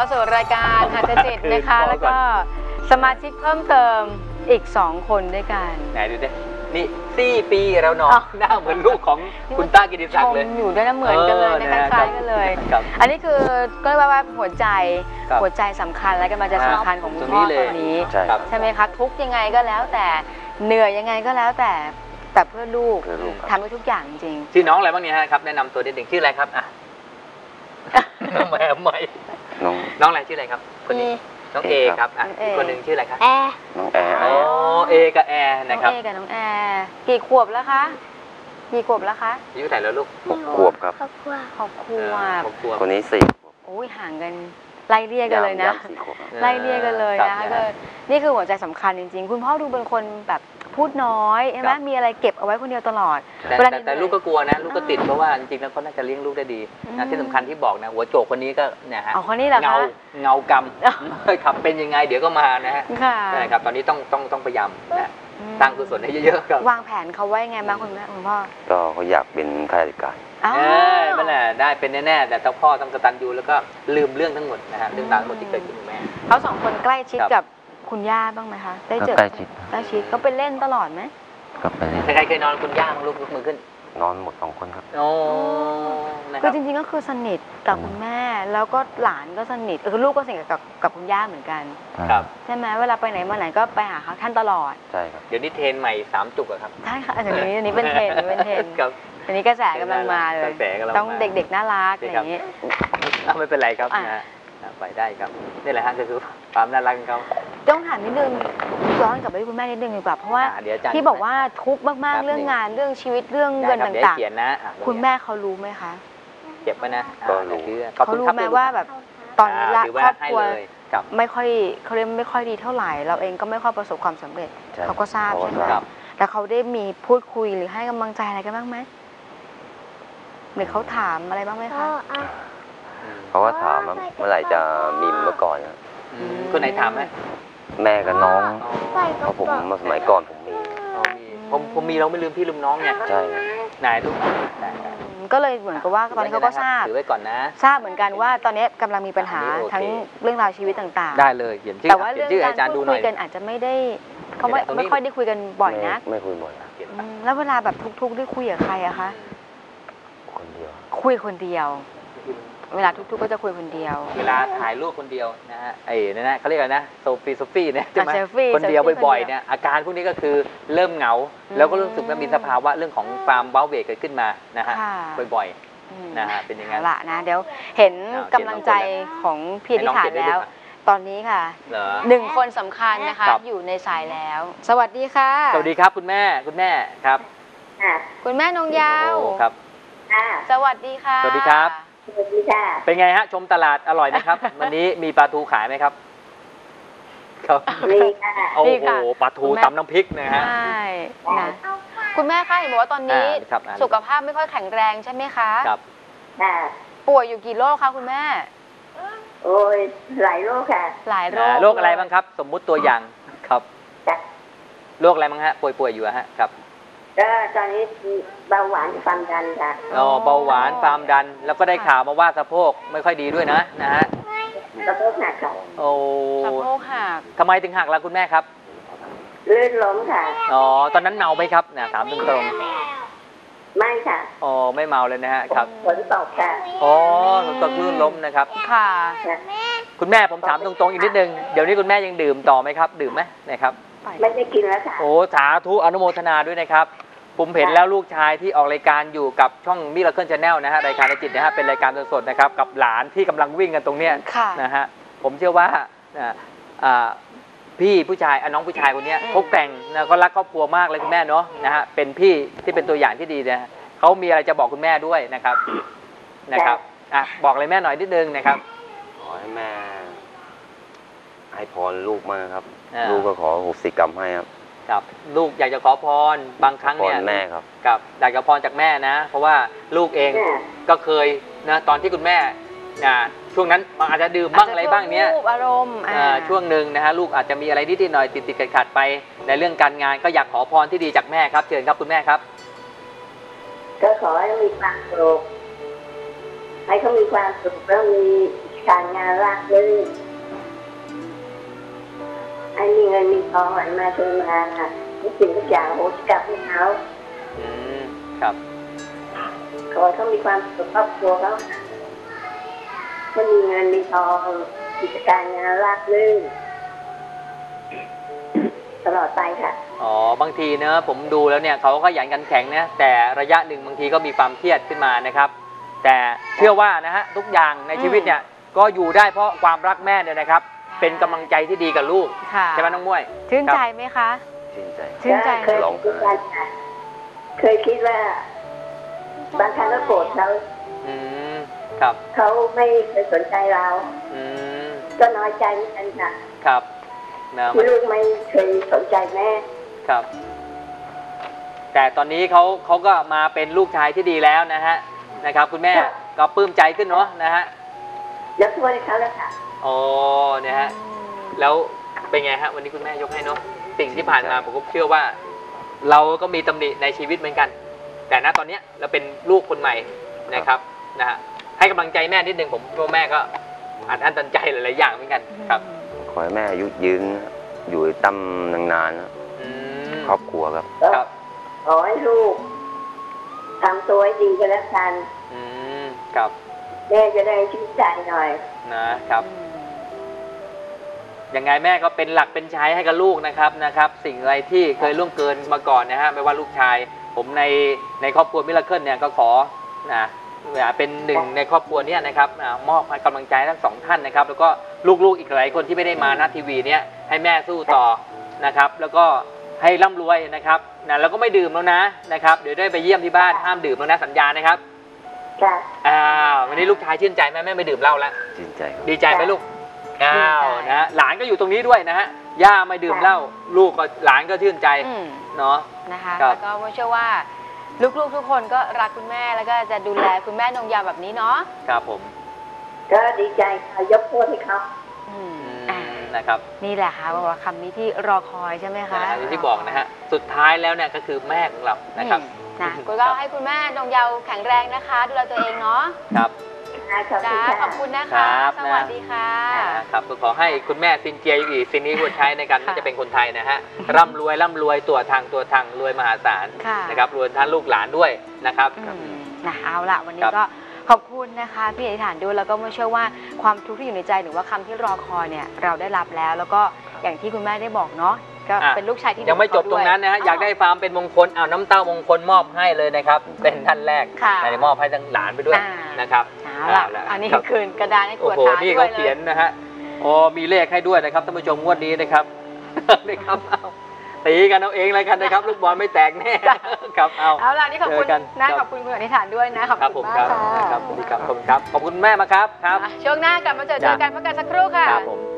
สู่รายการหัตถจิตนะคะแล้วก็สมาชิกเพิ่มเติมอีก2 คนด้วยกันไหนดูดินี่4 ปีแล้วเนาะหน้าเหมือนลูกของคุณต้ากิติศักดิ์เลยอยู่ด้วยนะเหมือนกันเลยนะคล้ายๆกันเลยอันนี้คือก็เรียกว่าหัวใจสำคัญและกำลังจะสำคัญของคุณพ่อคนนี้ใช่ไหมคะทุกยังไงก็แล้วแต่เหนื่อยยังไงก็แล้วแต่เพื่อลูกทำได้ทุกอย่างจริงชื่อน้องอะไรบ้างเนี่ยครับแนะนำตัวเด็กๆชื่ออะไรครับอ่ะแม่ใหม่น้องอะไรชื่ออะไรครับคนนี้น้องเอครับอ่ะอีกคนหนึ่งชื่ออะไรครับน้องแอร์อ๋อเอกับแอร์นะครับน้องเอกับน้องแอร์กี่ขวบแล้วคะอายุเท่าไหร่แล้วลูก 6 ขวบครับ 6 ขวบคนนี้4 ขวบโอ้ยห่างกันไล่เรียกกันเลยนะไล่เรียกกันเลยนะก็นี่คือหัวใจสำคัญจริงๆคุณพ่อดูเป็นคนแบบพูดน้อยใช่ไหมมีอะไรเก็บเอาไว้คนเดียวตลอดแต่ลูกก็กลัวนะลูกก็ติดเพราะว่าจริงๆแล้วเขาน่าจะเลี้ยงลูกได้ดีนะที่สำคัญที่บอกนะหัวโจกคนนี้ก็เนี่ยฮะเงากรรมขับเป็นยังไงเดี๋ยวก็มานะฮะใช่ครับตอนนี้ต้องพยายามนะตั้งกุศลให้เยอะๆครับวางแผนเขาไว้ไงบ้างคุณแม่คุณพ่อก็เขาอยากเป็นข้าราชการนั่นแหละได้เป็นแน่ๆแต่ต้องพ่อต้องกตัญญูแล้วก็ลืมเรื่องทั้งหมดนะฮะเรื่องราวทั้งหมดที่เกิดขึ้นกับแม่เขา2 คนใกล้ชิดกับคุณย่าบ้างไหมคะได้เจอใกล้ชิดเขาไปเล่นตลอดไหมก็ไปเล่นใครเคยนอนคุณย่าลูกยกมือขึ้นนอนหมด2 คนครับโอ้คือจริงๆก็คือสนิทกับคุณแม่แล้วก็หลานก็สนิทคือลูกก็สนิทกับคุณย่าเหมือนกันครับใช่ไหมเวลาไปไหนมาไหนก็ไปหาเขาท่านตลอดใช่ครับเดี๋ยวนี้เทรนใหม่3 จุกอะครับใช่ค่ะอันนี้เป็นเทรนครับอันนี้กระแสกำลังมาเลยต้องเด็กๆน่ารักอย่างนี้ไม่เป็นไรครับนะไปได้ครับนี่แหละฮะก็คือความน่ารักของเขาต้องถามนิดนึงย้อนกลับไปที่คุณแม่นิดนึงดีกว่าเพราะว่าที่บอกว่าทุกข์มากๆเรื่องงานเรื่องชีวิตเรื่องเงินต่างๆคุณแม่เขารู้ไหมคะเจ็บไหมนะเขารู้ไหมว่าแบบตอนนี้ครอบครัวไม่ค่อยเขาเรียกไม่ค่อยดีเท่าไหร่เราเองก็ไม่ค่อยประสบความสำเร็จเขาก็ทราบใช่ไหมแต่เขาได้มีพูดคุยหรือให้กำลังใจอะไรกันบ้างไหมหรือเขาถามอะไรบ้างไหมคะเขาก็ถามว่าเมื่อไหร่จะมีเมื่อก่อนคนไหนถามไหมแม่กับน้องเพราะผมมาสมัยก่อนผมมีเราไม่ลืมพี่ลืมน้องเนี่ยใช่นายทุกก็เลยเหมือนกับว่าตอนนี้เขาก็ทราบถือไว้ก่อนนะทราบเหมือนกันว่าตอนนี้กำลังมีปัญหาทั้งเรื่องราวชีวิตต่างๆได้เลยเขียนชื่อแต่ว่าเรื่องการพูดคุยกันอาจจะไม่ได้เขาไม่ค่อยได้คุยกันบ่อยนะไม่คุยบ่อยแล้วเวลาแบบทุกๆได้คุยกับใครอะคะคนเดียวคุยคนเดียวเวลาทุกๆก็จะคุยคนเดียวเวลาถ่ายรูปคนเดียวนะฮะนั่นนะเขาเรียกอะไรนะโซฟี่เนี่ยใช่ไหมคนเดียวบ่อยๆเนี่ยอาการพวกนี้ก็คือเริ่มเหงาแล้วก็รู้สึกว่ามีสภาวะเรื่องของความเบ้าเบกเกิดขึ้นมานะฮะบ่อยๆนะฮะเป็นยังไงละนะเดี๋ยวเห็นกำลังใจของพี่ที่ถ่ายแล้วตอนนี้ค่ะ1 คนสำคัญนะคะอยู่ในสายแล้วสวัสดีค่ะสวัสดีครับคุณแม่ครับคุณแม่นงยาวครับสวัสดีค่ะสวัสดีครับเป็นไงฮะชมตลาดอร่อยไหมครับวันนี้มีปลาทูขายไหมครับครับนี่ค่ะโอ้โหปลาทูตำน้ำพริกนะฮะใช่นะคุณแม่คะเห็นบอกว่าตอนนี้สุขภาพไม่ค่อยแข็งแรงใช่ไหมคะครับป่วยอยู่กี่โรคคะคุณแม่โอ้ยหลายโรคค่ะหลายโรคโรคอะไรบ้างครับสมมุติตัวอย่างครับโรคอะไรบ้างฮะป่วยอยู่ฮะครับตอนนี้เบาหวานความดันค่ะเบาหวานความดันแล้วก็ได้ข่าวมาว่าสะโพกไม่ค่อยดีด้วยนะฮะสะโพกหักค่ะโอ้สะโพกหักทำไมถึงหักล่ะคุณแม่ครับลื่นล้มค่ะตอนนั้นเมาไหมครับถามตรงๆไม่ค่ะไม่เมาเลยนะฮะครับฝนตกค่ะฝนตกลื่นล้มนะครับค่ะคุณแม่ผมถามตรงๆอีกนิดนึงเดี๋ยวนี้คุณแม่ยังดื่มต่อไหมครับดื่มไหมนะครับไม่ได้กินแล้วค่ะสาธุอนุโมทนาด้วยนะครับผมเห็นแล้วลูกชายที่ออกรายการอยู่กับช่องมิราเคิลชาแนลนะฮะรายการในจิตนะฮะเป็นรายการสดๆนะครับกับหลานที่กำลังวิ่งกันตรงเนี้ยนะฮะผมเชื่อว่าพี่ผู้ชายน้องผู้ชายคนนี้เขาแกร่งนะก็รักครอบครัวมากเลยคุณแม่เนาะนะฮะเป็นพี่ที่เป็นตัวอย่างที่ดีนะเขามีอะไรจะบอกคุณแม่ด้วยนะครับบอกเลยแม่หน่อยนิดนึงนะครับขอให้แม่ให้พรลูกมากครับลูกก็ขอโหสิกรรมให้ครับลูกอยากจะขอพรบางครั้งเนี่ยแม่ครับอยากจะพรจากแม่นะเพราะว่าลูกเองก็เคยนะตอนที่คุณแม่ช่วงนั้นอาจจะดื่มบ้างอะไรบ้างเนี้ยอารมณ์ช่วงหนึ่งนะฮะลูกอาจจะมีอะไรนิดๆหน่อยติดๆขัดๆไปในเรื่องการงานก็อยากขอพรที่ดีจากแม่ครับเชิญครับคุณแม่ครับก็ขอให้มีความสุขให้เขามีความสุขแล้วมีชการงานราบรื่นให้มีเงินมีทองไหลมาเทมาทุกสิ่งทุกอย่างโหสิกรรมให้เขาครับขอให้เขามีความสุขครอบครัวเขาให้มีเงินมีทองกิจการงานราบรื่นตลอดไปค่ะบางทีเนอะผมดูแล้วเนี่ยเขาก็ขยันกันแข็งนะแต่ระยะหนึ่งบางทีก็มีความเครียดขึ้นมานะครับแต่เชื่อว่านะฮะทุกอย่างในชีวิตเนี่ยก็อยู่ได้เพราะความรักแม่เนี่ยนะครับเป็นกำลังใจที่ดีกับลูกใช่ไหมน้องม้วยชื่นใจไหมคะชื่นใจเคยคิดว่าเคยคิดว่าบางครั้งก็โกรธเขาครับเขาไม่เคยสนใจเราก็น้อยใจเหมือนกันค่ะครับที่ลูกไม่เคยสนใจแม่ครับแต่ตอนนี้เขาก็มาเป็นลูกชายที่ดีแล้วนะครับคุณแม่ก็ปลื้มใจขึ้นเนาะนะฮะยกโทษให้เขาแล้วค่ะเนี่ยฮะแล้วเป็นไงฮะวันนี้คุณแม่ยกให้เนาะสิ่งที่ผ่านมาผมก็เชื่อว่าเราก็มีตำหนิในชีวิตเหมือนกันแต่ณตอนนี้เราเป็นลูกคนใหม่นะครับนะฮะให้กำลังใจแม่นิดนึงผมว่าแม่ก็อัดอั้นตันใจหลายๆอย่างเหมือนกันครับขอให้แม่อายุยืนอยู่ตั้มนานๆนะครอบครัวครับขอให้ลูกทำตัวให้ดีก็แล้วกันครับแม่จะได้ชื่นใจหน่อยนะครับยังไงแม่ก็เป็นหลักเป็นใช้ให้กับลูกนะครับสิ่งอะไรที่เคยล่วงเกินมาก่อนนะฮะไม่ว่าลูกชายผมในครอบครัวมิราเคิลเนี่ยก็ขอเป็นหนึ่งในครอบครัวนี้นะครับมอบกำลังใจทั้งสองท่านนะครับแล้วก็ลูกๆอีกหลายคนที่ไม่ได้มาหน้าทีวีเนี่ยให้แม่สู้ต่อนะครับแล้วก็ให้ร่ำรวยนะครับแล้วก็ไม่ดื่มแล้วนะครับเดี๋ยวได้ไปเยี่ยมที่บ้านห้ามดื่มแล้วนะสัญญานะครับวันนี้ลูกชายชื่นใจไหมแม่ไม่ดื่มเหล้าแล้วชื่นใจดีใจไหมลูกนะหลานก็อยู่ตรงนี้ด้วยนะฮะย่าไม่ดื่มเหล้าลูกก็หลานก็ชื่นใจเนาะนะคะแล้วก็เชื่อว่าลูกๆทุกคนก็รักคุณแม่แล้วก็จะดูแลคุณแม่นงยาวแบบนี้เนาะครับผมก็ดีใจค่ะยกโทษให้เขานะครับนี่แหละค่ะว่าคำนี้ที่รอคอยใช่ไหมคะที่บอกนะฮะสุดท้ายแล้วเนี่ยก็คือแม่ของเรานะครับก็ให้คุณแม่นงยาวแข็งแรงนะคะดูแลตัวเองเนาะครับขอบคุณนะคะสวัสดีค่ะครับก็ขอให้คุณแม่ซินเจียอยู่อีกสิ่งนี้ควรใช้ในการที่จะเป็นคนไทยนะฮะร่ำรวยตัวทางรวยมหาศาลนะครับรวยท่านลูกหลานด้วยนะครับเอาละวันนี้ก็ขอบคุณนะคะพี่อธิษฐานด้วยแล้วก็เชื่อว่าความทุกข์ที่อยู่ในใจหรือว่าคำที่รอคอยเนี่ยเราได้รับแล้วก็อย่างที่คุณแม่ได้บอกเนาะก็เป็นลูกชายที่ยังไม่จบตรงนั้นนะฮะอยากได้ความเป็นมงคลเอาน้ำเต้ามงคลมอบให้เลยนะครับเป็นท่านแรกในมอบให้ทั้งหลานไปด้วยนะครับอันนี้คืนกระดานให้ตรวจตาด้วยนี่เขาเขียนนะฮะมีเลขให้ด้วยนะครับท่านผู้ชมงวดนี้นะครับตีกันเอาเองเลยกันนะครับลูกบอลไม่แตกแน่ครับเอาล่ะนี่ขอบคุณนะขอบคุณคุณอธิษฐานด้วยนะขอบคุณมากค่ะครับขอบคุณแม่มาครับช่วงหน้ากลับมาเจอกันพักกันสักครู่ค่ะ